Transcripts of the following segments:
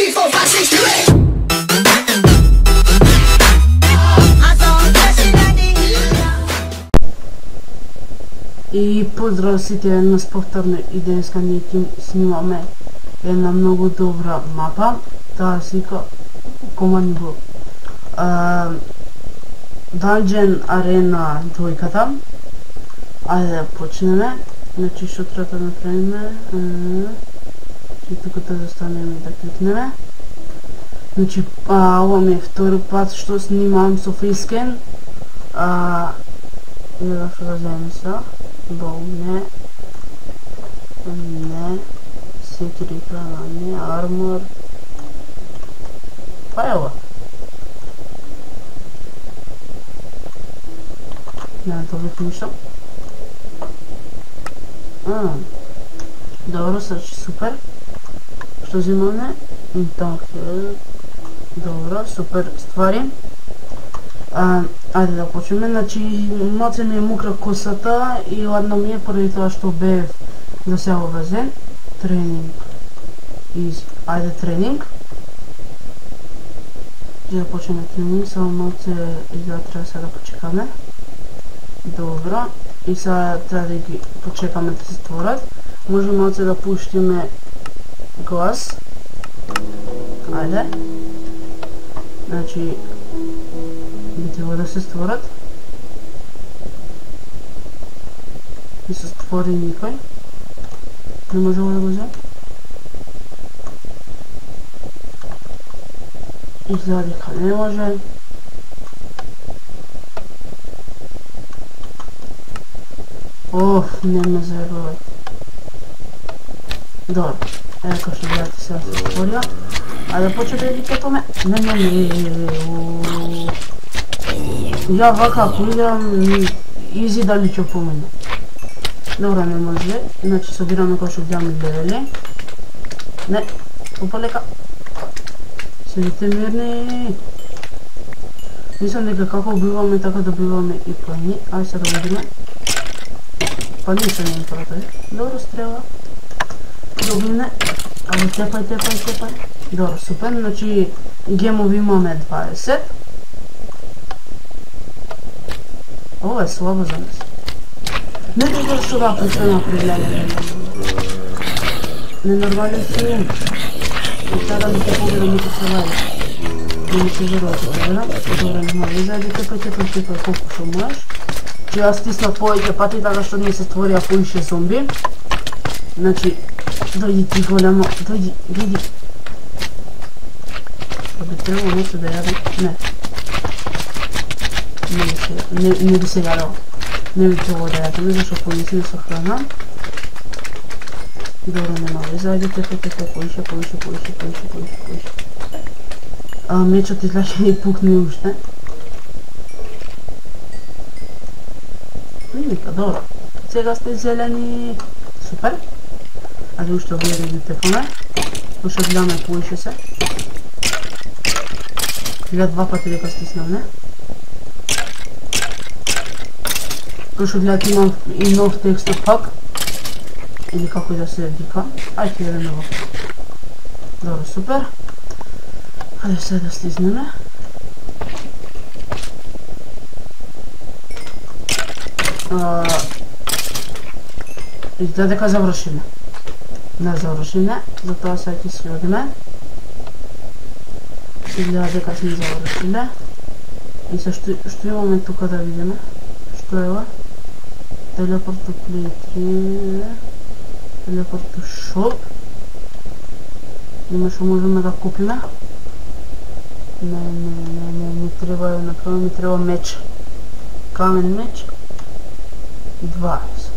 3, 4, 5, 6, 7. И поздрав сите еднаш повторно и денеска ние ќе снимаме една многу добра мапа, таа се вика Command Block. Dungeon Arena двојката. Ајде да почнеме. Значи што треба да направиме? И тука да застанеме и да кликнеме. Значи ова ми е втори пат што снимам со фейскен. Не знам што да земем сега. Не, секири храна, не, армор. Па е ова. Не добавих ништо. Добро, значи супер. Што взимаме? Добро, супер ствари. Ајде да почнеме, значи малце ми е мокра косата и ладно ми е поради тоа што бев до сега во базен. Тренинг. Ајде тренинг. И да почнеме тренинг, само малце изгледа треба сега да почекаме. Добро. И сега треба да ги почекаме да се створат. Може малце да пуштиме глас. Ајде. Значи би треба да се створат. Не се створи никој. Не може да го взем. Изгледа дека не може. Не ме заебавај. Добро. Ева како што гледате сега се створија. Ајде почне да ги тепаме. Ја вака ако играм изи дали ќе помине. Добро, не може. Значи собираме кој што гледаме левели. Не, полека. Седите мирни. Мислам дека како биваме, така да биваме и плани. Ајде сега да видиме. Па ништо не им протои. Добро, стрела. Добрине. Ајде тепај. Добро, супер. Значи гемови имаме 20. Ова е слабо за нас. Не знам што да почнеме определено. Ненормален филм. И сега ми се погледам и се вади. Не ми се верува да гледам. Добре, нема веза, тепај, колку што можеш. Че јас стиснав повеќе пати така што не се створија поише зомби. Значи, дојди ти големо, дојди. Да би требало нешто да јадам. Не. Не би се јадал. Не би требало да јадам, зашто понесеме со храна. Добро, нема веза, ајде тепај, поише. Мечот излезе и пукне уште. Нека, добро. Сега сте зелени. Супер. Ајде уште овие да ги тепаме. Уште гледаме поише се. Гледа два пати дека стиснав, не? Кој што гледат имам и нов текстов пак. Или како и да се вика. Ајде ќе гледаме во. Добро, супер. Ајде сега да стиснеме. Изгледа дека завршиме. Не завршиме, затоа сега ќе си одиме. Изгледа дека сме завршиле. И се што имаме тука да видиме? Што е ова? Телепорт to play 3. Телепорт to shop. Има што можеме да купиме. Не треба да направиме, ми треба меч. Камен меч. 20.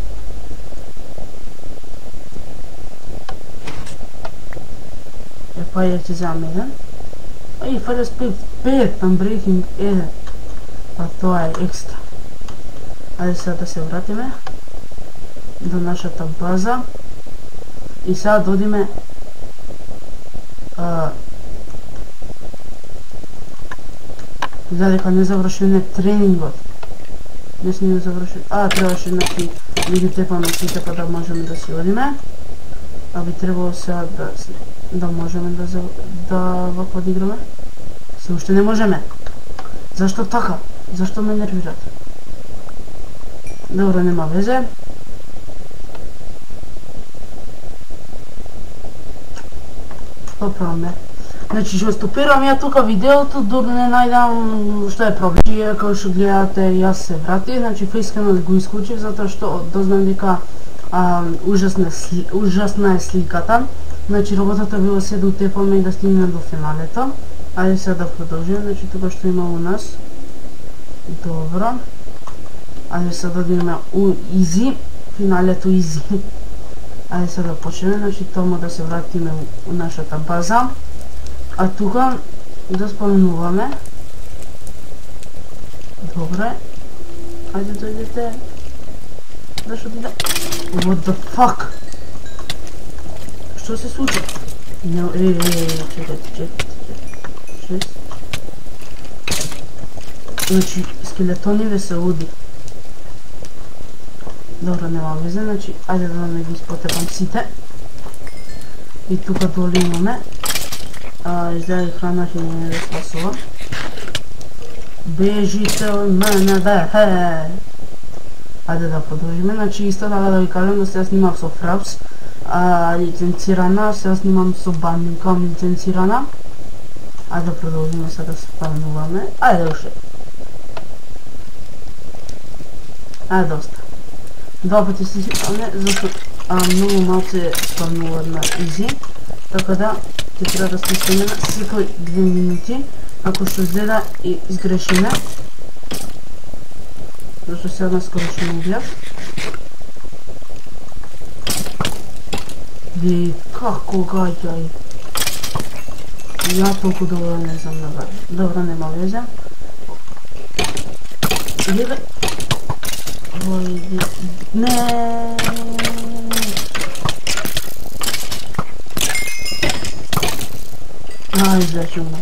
Па ја ќе земам еден. И фалес 5 Unbreaking 1. Па тоа е екстра. Ајде сега да се вратиме до нашата база. И сега додиме дека не завршиме тренингот. Не сме завршили. Требаше значи да ги тепаме сите па да можеме да си одиме. Би требало сега да се Да можеме да вака да играме? Се уште не можеме. Зашто така? Зашто ме нервират? Добро, нема везе. Што праваме? Значи, што стопирам ја тука видеото, дури не најдам што е проблем. Ја, како што гледате, јас се врати, значи фейсканот го исклучив, затоа што дознам дека ужасна е сликата. Значи, работата било се да утепаме и да стигнеме до финалето. Ајде сега да продолжиме, значи тука што има у нас. Добро. Ајде сега да видиме изи, финалето изи. Ајде сега да почнеме, значи томо да се вратиме у нашата база. А тука да спомнуваме. Добре. Ајде дојдете. Зашто ти да... What the fuck? Што се случи? Чекайте. Значи, скелетониве се уди. Добро, нема везе, значи, ајде да не ги спотепам сите. И тука долу имаме. Изгледа храна ќе не да спасува. Бежите од мене, бе, Ајде да продолжиме, значи исто така да ви кажам да се снимав со Fraps, лиценцирана, се снимам со Bandicam лиценцирана. Ајде да продолжиме сега да се спавнуваме. Ајде уште. Ајде доста. Два пати се спавне, зашто многу малце спавнуват на изи, така да ќе треба да стискаме на секој 2 минути, ако што изгледа и изгрешиме. Зашто сега скоро ќе ме убијат. Како гаѓај. Ја толку добро не знам да гадам. Добро, нема везе. Лебе. Не. Излечувам.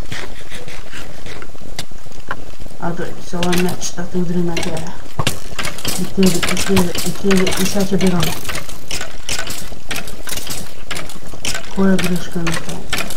Дојди се овој меч да те удри на тебе. И сега ќе бирам. Која грешка на тоа?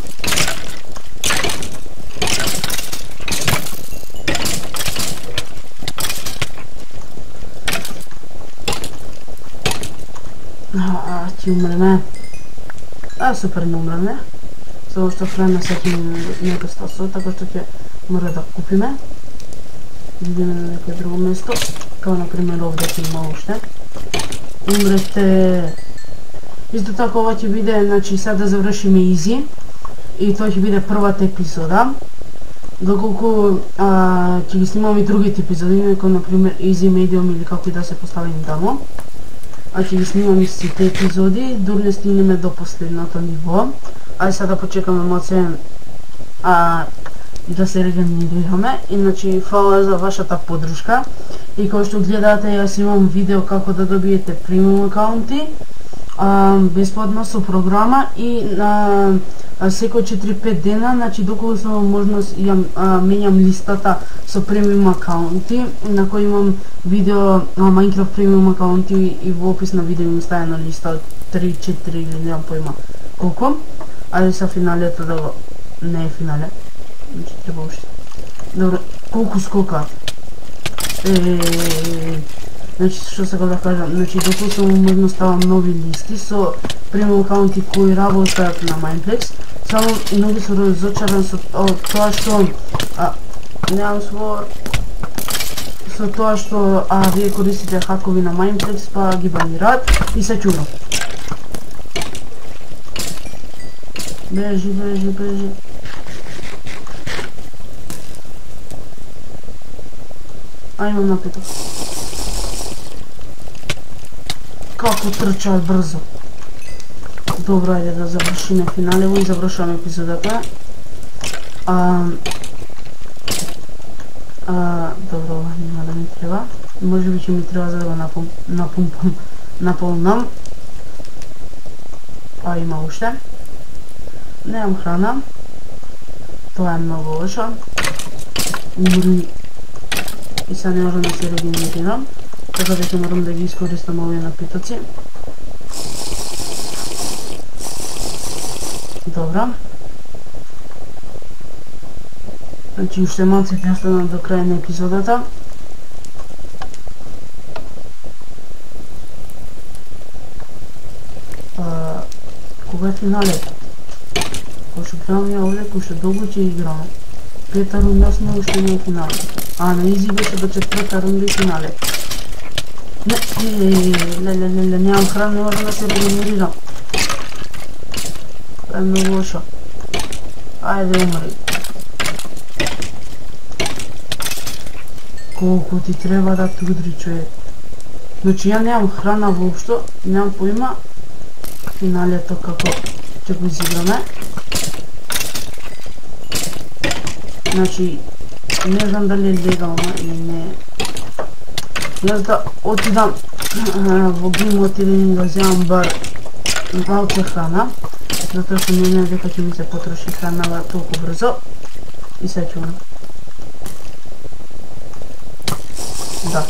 Ќе умреме. Супер не умреме. Само што храна се ќе не достасува, така што ќе мора да купиме. Идеме на некој друго место, као например овде ќе има уште. Умрете. Исто така ова ќе биде, значи сега да завршиме изи и тоа ќе биде првата епизода. Доколку ќе ги снимам и другите епизоди, како например изи, медиум или како и да се поставим тамо. Ќе ги снимам и сите епизоди, дури не стигнеме до последното ниво. Ајде сега да почекаме моце да се регенерираме. Иначе фала за вашата поддршка. И кој што гледате, јас имам видео како да добиете премиум акаунти бесплатно со програма и секој 4-5 дена, значи доколку сум можност менјам листата со премиум акаунти, на кој имам видео Minecraft премиум акаунти и во опис на видео им ставено листа 3-4 или немам појма колку. Ајде са финалето да го... Не е финале. Значи треба уште. Добро, колку скокаат? Значи што сега да кажам, значи доколку сум можност ставам нови листи со премиум акаунти кои работат на Mineplex, само многу сум разочаран со тоа што немам свор со тоа што вие користите хакови на Mineplex па ги банираат и се чудам. Бежи. Имам напиток. Како трчаат брзо. Добро, ајде да завршиме финалево и завршуваме епизодата. Добро, нема да ми треба. Може би ќе ми треба за да го наполнам. Има уште. Немам храна. Тоа е многу лошо. Умри. И сега не можам да се регенерирам. Така да ќе морам да ги искористам овие напитоци. Добра. Значи уште малце ќе остана до крај на епизодата. Кога е финалет? Кога ще гледам ја овде, кога ще долго ќе играме. Пета рунда сме, уште не е финалет. А на изи беше до четврта рунда и финалет. Леле, нямам храна, не можам да се регенерирам. Това е много лошо. Ајде, умри. Колко ти треба да те удри, човек. Значи ја нямам храна воопшто, нямам поима финалето како ќе го изиграме. Значи, не знам дали е легално или не. Јас да отидам во геймот или да вземам бар малце храна, затоа што не знам дека ќе ми се потроши храна толку брзо. И се чувам. Да,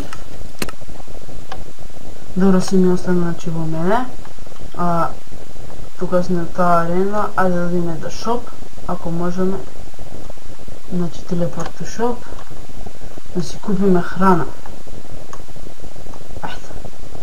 добро си ми остана значи во мене. Тука сме на таа арена, ајде да одиме до шоп, ако можеме. Значи телепорт до шоп, да си купиме храна. Ајде.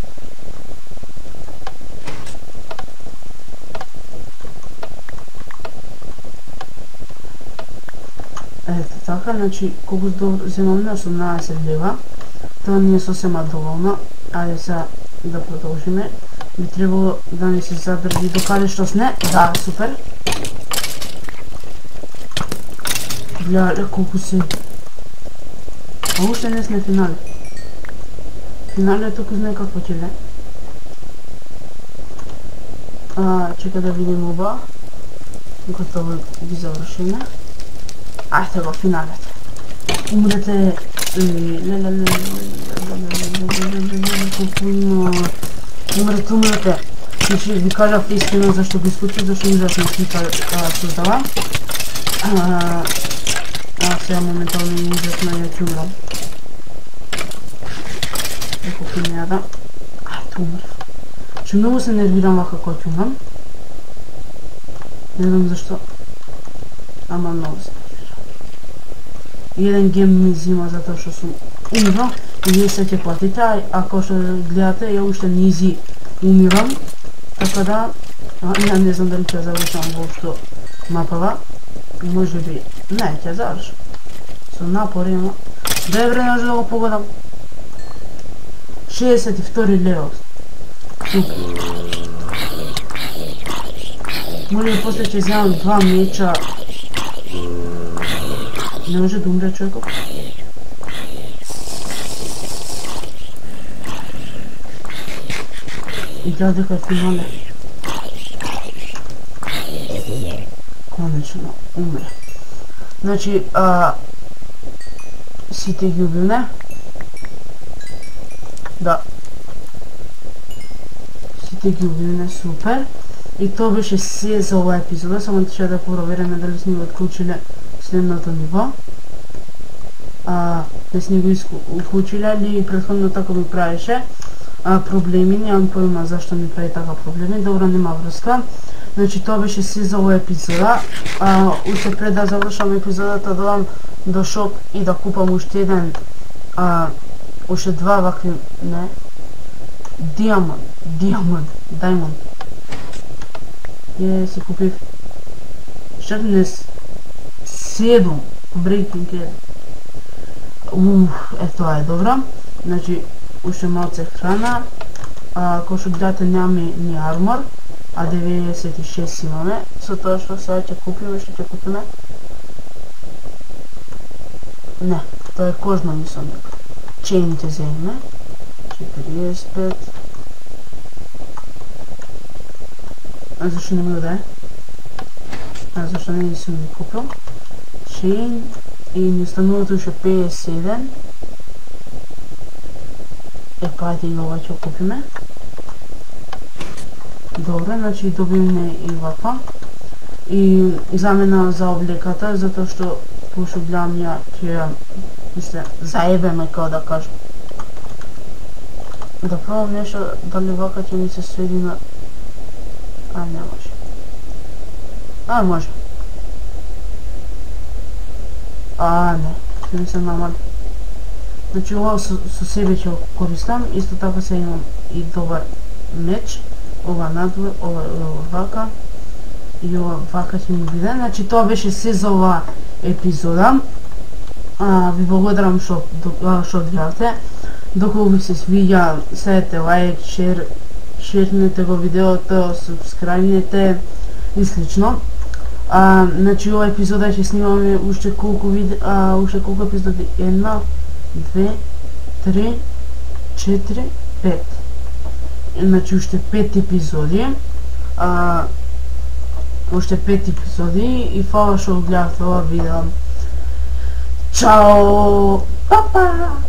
Ето така, значи колку земаме 18 лева, тоа не е сосема доволно. Ајде сега да продолжиме. Би требало да не се задржи до каде што сне. Да, супер. Гледа колку се. А уште не сме финале. Финале туку знае какво ќе ве. Чека да видим оба. Готово ги завршиме. Ајде го финалете. Умрете. Умрете. Значи ви кажав истина зашто го исклучив, зашто ужасна слика создава. Сега моментално ми ужасно ја ќе умрам. Еко ќе не јадам. Ајде умрев. Че многу се нервирам вака кој ќе умрам. Не знам зашто. Ама многу се нервирам. Еден гем ми зима затоа што сум умрал и вие се ќе платите, а ако што гледате ја уште низи умирам. Така да, ја не знам дали ќе завршам воопшто мапава. Може би, не, ќе завршам. Со напори, ама... Добре, може да го погодам. 62 левел. Може би после ќе вземам 2 меча. Не може да умре човекот. И гледа дека е финале. Конечно, умре. Значи, сите ги убивме. Да. Сите ги убивме, супер. И тоа беше се за оваа епизода, само ќе да провериме дали сме го отклучиле следното ниво. Не сме го отклучиле, или претходно така ми правише проблеми, немам поима зашто ми прави така проблеми, добро, нема врска. Значи тоа беше се за оваа епизода. Уште пред да завршам епизодата, додам до шоп и да купам уште еден, уште два вакви, не, Diamond. Ја си купив 7 Breaking Head. Тоа е добра. Значи, уште малце храна. Кој што гледате нямаме ни армор, а 96 имаме. Со тоа што сега ќе купиме, што ќе купиме? Не, тоа е кожно мислам дека. Чейн ќе земеме. 45. А зашто не ми го даде? Зашто не сум ги купил? Чейн и ми остануват уште 57. Ајде и ова ќе купиме. Добре, значи добивме и ваква. И замена за облеката, затоа што пошто гледам ја ќе заебеме, како да кажам. Да пробам нешто, дали вака ќе ми се сведи на... не може. Може. Не, ще ми се намали. Значи ова со себе ќе го користам, исто така се имам и добар меч, ова надвор, ова вака, и ова вака ќе ми биде. Значи тоа беше се за оваа епизода. Ви благодарам што гледавте. Доколку ви се свиѓа, ставете лайк, шернете го видеото, субскрајбнете и слично. Значи ова епизода ќе снимаме уште колку епизоди? 1, 2, 3, 4, 5. Значи уште 5 епизоди. Уште 5 епизоди и фала што гледавте ова видео. Чао! Папа!